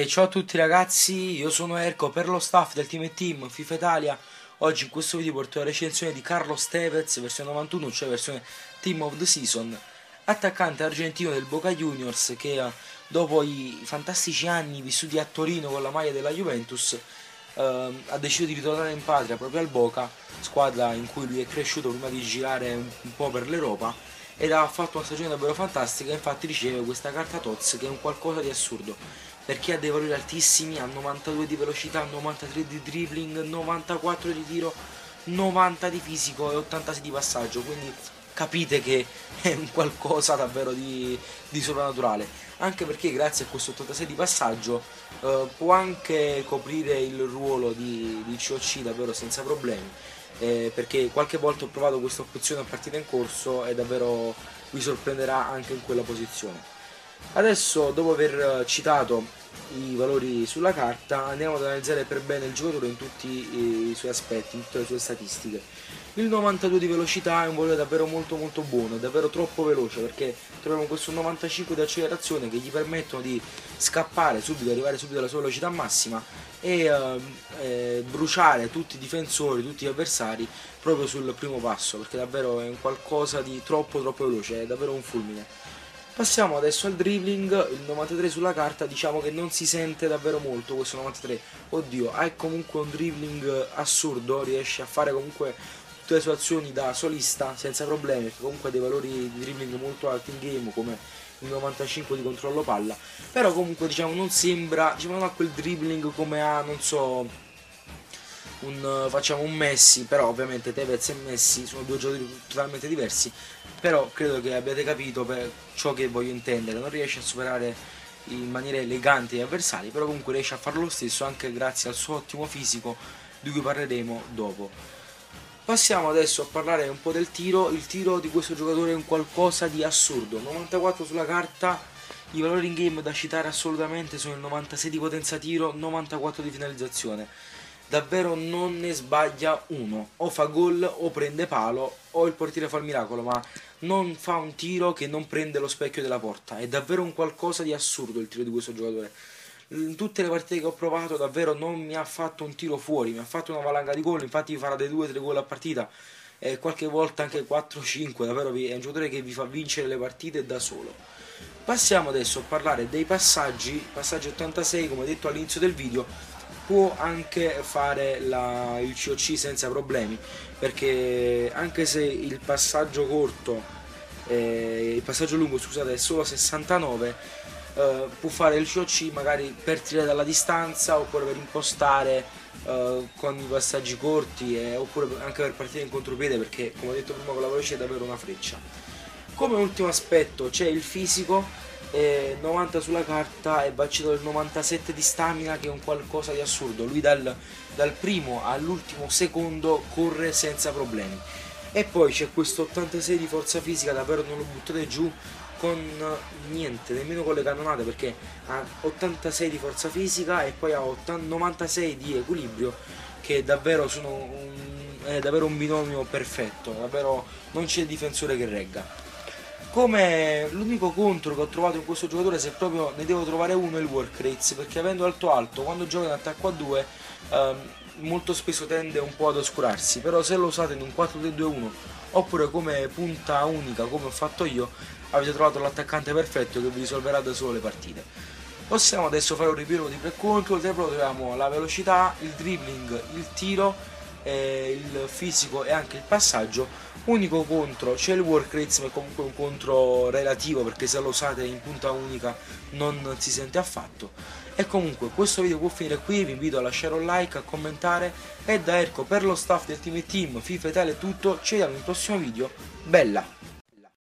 E ciao a tutti ragazzi, io sono Erco per lo staff del Team Team FIFA Italia. Oggi in questo video porto la recensione di Carlos Tevez, versione 91, cioè versione Team of the Season, attaccante argentino del Boca Juniors che dopo i fantastici anni vissuti a Torino con la maglia della Juventus ha deciso di ritornare in patria proprio al Boca, squadra in cui lui è cresciuto prima di girare un po' per l'Europa, ed ha fatto una stagione davvero fantastica. Infatti riceve questa carta TOTS che è un qualcosa di assurdo perché ha dei valori altissimi, ha 92 di velocità, 93 di dribbling, 94 di tiro, 90 di fisico e 86 di passaggio, quindi capite che è un qualcosa davvero di soprannaturale, anche perché grazie a questo 86 di passaggio può anche coprire il ruolo di COC davvero senza problemi, perché qualche volta ho provato questa opzione a partita in corso e davvero vi sorprenderà anche in quella posizione. Adesso, dopo aver citato i valori sulla carta, andiamo ad analizzare per bene il giocatore in tutti i suoi aspetti, in tutte le sue statistiche. Il 92 di velocità è un valore davvero molto buono, è davvero troppo veloce, perché troviamo questo 95 di accelerazione che gli permettono di scappare subito, arrivare subito alla sua velocità massima e bruciare tutti i difensori, tutti gli avversari proprio sul primo passo, perché davvero è un qualcosa di troppo veloce, è davvero un fulmine. Passiamo adesso al dribbling. Il 93 sulla carta diciamo che non si sente davvero molto questo 93, oddio, ha comunque un dribbling assurdo, riesce a fare comunque tutte le sue azioni da solista senza problemi, perché comunque ha dei valori di dribbling molto alti in game come il 95 di controllo palla, però comunque diciamo non sembra, diciamo non ha quel dribbling come ha, non so, facciamo un Messi, però ovviamente Tevez e Messi sono due giocatori totalmente diversi, però credo che abbiate capito per ciò che voglio intendere. Non riesce a superare in maniera elegante gli avversari, però comunque riesce a farlo lo stesso anche grazie al suo ottimo fisico, di cui parleremo dopo. Passiamo adesso a parlare un po' del tiro. Il tiro di questo giocatore è un qualcosa di assurdo, 94 sulla carta. I valori in game da citare assolutamente sono il 96 di potenza tiro, 94 di finalizzazione. Davvero non ne sbaglia uno, o fa gol o prende palo o il portiere fa il miracolo, ma non fa un tiro che non prende lo specchio della porta. È davvero un qualcosa di assurdo il tiro di questo giocatore. In tutte le partite che ho provato davvero non mi ha fatto un tiro fuori, mi ha fatto una valanga di gol, infatti vi farà dei 2-3 gol a partita e qualche volta anche 4-5, davvero è un giocatore che vi fa vincere le partite da solo. Passiamo adesso a parlare dei passaggi. Passaggio 86, come detto all'inizio del video, può anche fare il COC senza problemi, perché anche se il passaggio lungo scusate, è solo 69, può fare il COC magari per tirare dalla distanza oppure per impostare con i passaggi corti, oppure anche per partire in contropiede, perché come ho detto prima con la velocità è davvero una freccia. Come ultimo aspetto c'è il fisico, 90 sulla carta e bacino del 97 di stamina, che è un qualcosa di assurdo. Lui dal primo all'ultimo secondo corre senza problemi. E poi c'è questo 86 di forza fisica, davvero non lo buttate giù con niente, nemmeno con le cannonate, perché ha 86 di forza fisica e poi ha 96 di equilibrio, che davvero è davvero un binomio perfetto, davvero non c'è difensore che regga. Come l'unico contro che ho trovato in questo giocatore, se proprio ne devo trovare uno, è il work rates, perché avendo alto quando gioca in attacco a 2 molto spesso tende un po' ad oscurarsi, però se lo usate in un 4-3-2-1 oppure come punta unica come ho fatto io, avete trovato l'attaccante perfetto che vi risolverà da solo le partite. Possiamo adesso fare un riepilogo di pre control. Troviamo la velocità, il dribbling, il tiro, il fisico e anche il passaggio. Unico contro c'è il work rates, ma è comunque un contro relativo, perché se lo usate in punta unica non si sente affatto. E comunque questo video può finire qui, vi invito a lasciare un like, a commentare, e da Erco per lo staff del Team FIFA Italia è tutto, ci vediamo in un prossimo video. Bella!